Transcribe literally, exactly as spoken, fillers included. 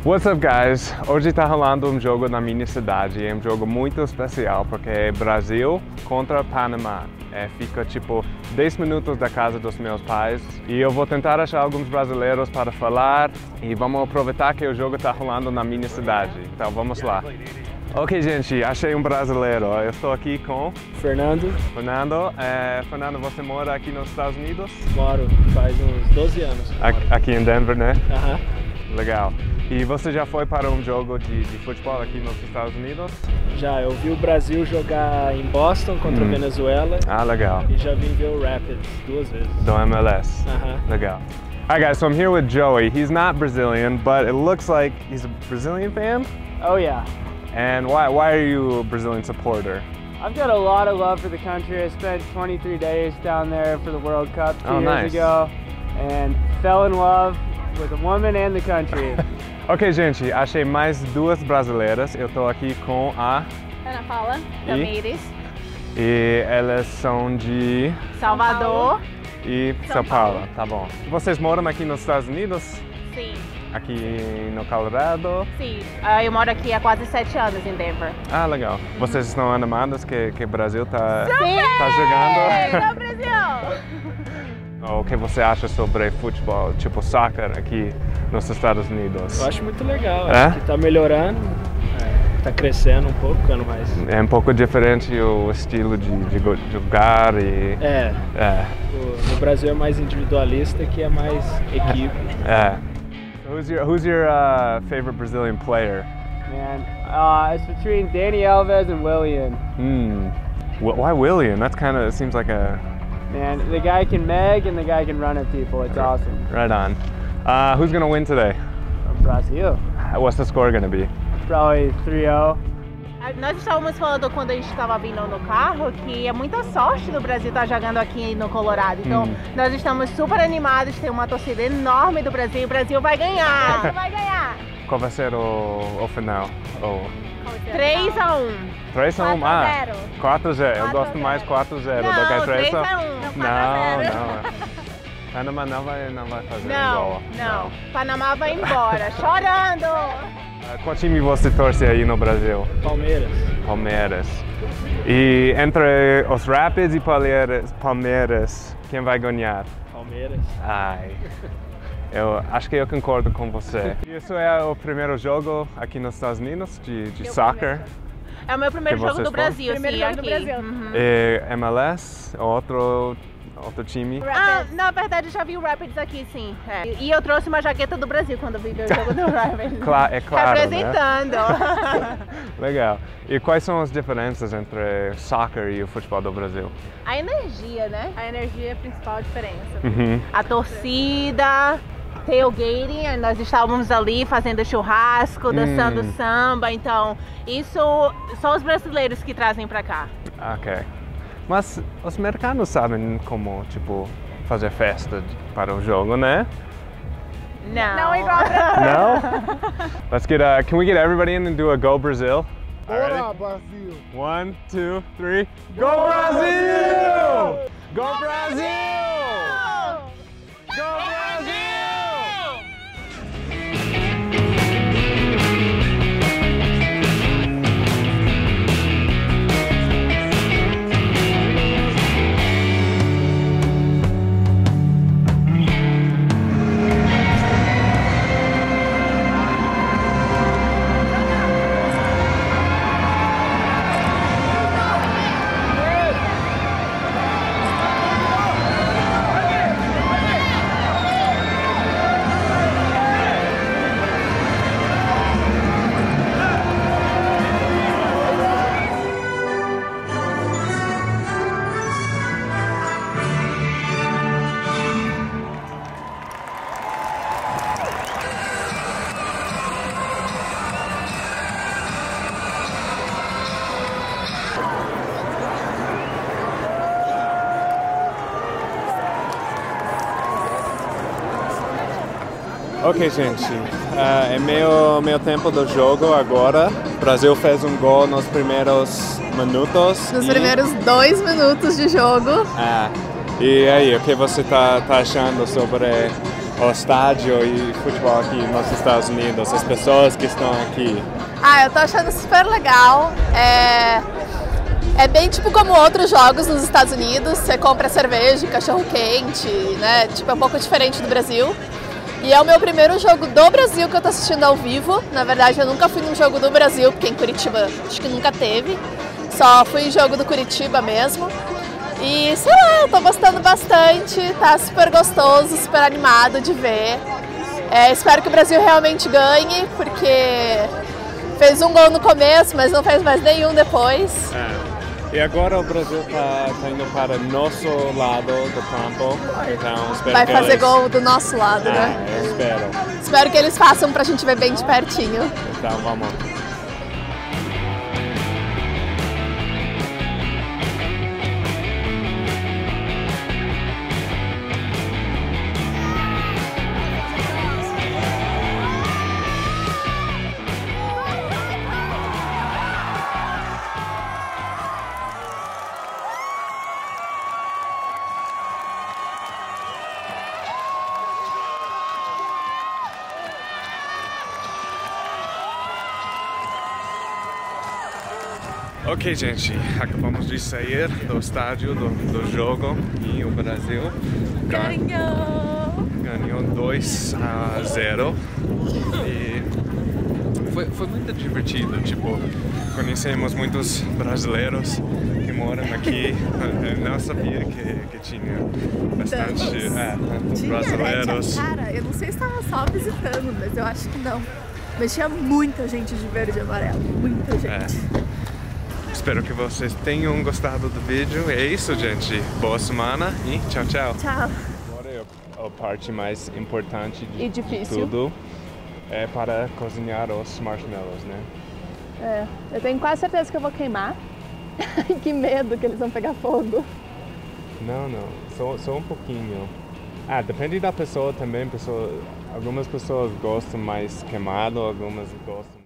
What's up, guys? Hoje está rolando um jogo na minha cidade. É um jogo muito especial porque é Brasil contra Panamá. É, fica tipo dez minutos da casa dos meus pais e eu vou tentar achar alguns brasileiros para falar e vamos aproveitar que o jogo está rolando na minha cidade. Então vamos lá. Ok, gente, achei um brasileiro. Eu estou aqui com Fernando. Fernando. É, Fernando, você mora aqui nos Estados Unidos? Moro, faz uns doze anos. Aqui, aqui em Denver, né? Aham. Legal. E você já foi para um jogo de, de futebol aqui nos Estados Unidos? Já, eu vi o Brasil jogar em Boston contra hum. a Venezuela. Ah, legal. E já vim ver o Rapids duas vezes. Do M L S. Aham. Legal. Alright, guys, so I'm here with Joey. He's not Brazilian, but it looks like he's a Brazilian fan. Oh yeah. And why, why are you a Brazilian supporter? I've got a lot of love for the country. I spent twenty-three days down there for the World Cup two oh, years nice. ago and fell in love with the woman and the country. Ok, gente, achei mais duas brasileiras. Eu tô aqui com a Ana Paula Ramírez. E elas são de Salvador e São, São Paulo. Paulo. Tá bom. Vocês moram aqui nos Estados Unidos? Sim. Aqui no Colorado? Sim. Uh, eu moro aqui há quase sete anos em Denver. Ah, legal. Vocês estão animados que que o Brasil tá, Sim! tá jogando? Sim, Brasil! O que você acha sobre futebol, tipo soccer aqui nos Estados Unidos? Eu acho muito legal, é? acho que tá melhorando, é, tá crescendo um pouco, ficando mais... É um pouco diferente o estilo de, de jogar e... É, é. O, no Brasil é mais individualista, aqui é mais equipe. É. Who's your, who's your uh, favorite Brazilian player? Man, uh, it's between Dani Alves and Willian. Hmm. Why Willian? That's kind of, it seems like a... Man, the guy can meg and the guy can run at people. It's awesome. Right on. Uh, who's gonna win today? Brazil. What's the score gonna be? Probably three zero. Nós estávamos falando quando a gente estava vindo no carro que é muita sorte do Brasil estar jogando aqui no Colorado. Então, hum. nós estamos super animados, tem uma torcida enorme do Brasil. O Brasil vai ganhar! Vai ganhar! Qual vai ser o, o final? O... três a um. três a um? Ah, quatro a zero. Eu gosto mais quatro a zero do que três a um. Não, não. Panamá não vai, não vai fazer não, igual. Não, não. Panamá vai embora, chorando. Uh, qual time você torce aí no Brasil? Palmeiras. Palmeiras. E entre os Rapids e Palmeiras, Palmeiras, quem vai ganhar? Palmeiras. Ai. Eu acho que eu concordo com você. Isso é o primeiro jogo aqui nos Estados Unidos de, de soccer? É o meu primeiro que jogo do Brasil, primeiro sim, jogo aqui. do Brasil. Uhum. E M L S, outro, outro time? Ah, na verdade, eu já vi o Rapids aqui, sim. É. E eu trouxe uma jaqueta do Brasil quando vi o jogo do Rapids. Cla é claro, representando. Né? Legal. E quais são as diferenças entre soccer e o futebol do Brasil? A energia, né? A energia é a principal diferença. Uhum. A torcida, tailgating, nós estávamos ali fazendo churrasco, dançando hum. samba, então isso são os brasileiros que trazem pra cá. Ok. Mas os americanos sabem como, tipo, fazer festa para o jogo, né? Não. Não igual No? Let's get, uh, can we get everybody in and do a Go Brazil? Bora, Brasil! One, two, three. Go Brasil! Go Brasil! Go Brasil! Ok, gente, uh, é meio, meio tempo do jogo agora. O Brasil fez um gol nos primeiros minutos. Nos e... primeiros dois minutos de jogo. Ah, e aí, o que você tá, tá achando sobre o estádio e futebol aqui nos Estados Unidos, as pessoas que estão aqui? Ah, eu tô achando super legal. É, é bem tipo como outros jogos nos Estados Unidos. Você compra cerveja, cachorro quente, né? Tipo, é um pouco diferente do Brasil. E é o meu primeiro jogo do Brasil que eu tô assistindo ao vivo. Na verdade, eu nunca fui num jogo do Brasil, porque em Curitiba acho que nunca teve. Só fui em jogo do Curitiba mesmo. E sei lá, eu tô gostando bastante, tá super gostoso, super animado de ver. É, espero que o Brasil realmente ganhe, porque fez um gol no começo, mas não fez mais nenhum depois. É. E agora o Brasil tá, tá indo para nosso lado do campo, então espero Vai que fazer eles... gol do nosso lado, é, né? eu espero. Espero que eles façam pra gente ver bem de pertinho. Então vamos. Ok, gente, acabamos de sair do estádio do, do jogo e o Brasil Ganhou! ganhou dois a zero e foi, foi muito divertido, tipo, conhecemos muitos brasileiros que moram aqui, eu não sabia que, que tinha bastante é, tantos Tinha, brasileiros. né? Cara, eu não sei se estava só visitando, mas eu acho que não. Mas tinha muita gente de verde e amarelo, muita gente. É. Espero que vocês tenham gostado do vídeo. É isso, gente. Boa semana e tchau, tchau. Tchau. Agora é a parte mais importante de, E difícil. de tudo. É para cozinhar os marshmallows, né? É, eu tenho quase certeza que eu vou queimar. Que medo que eles vão pegar fogo. Não, não. Só, só um pouquinho. Ah, depende da pessoa também. Pessoa, algumas pessoas gostam mais queimado, algumas gostam